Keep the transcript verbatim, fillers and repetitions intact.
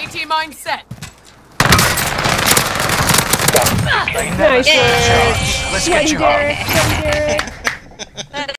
T T mine set. Nice. Let's get you home. Derek. Derek.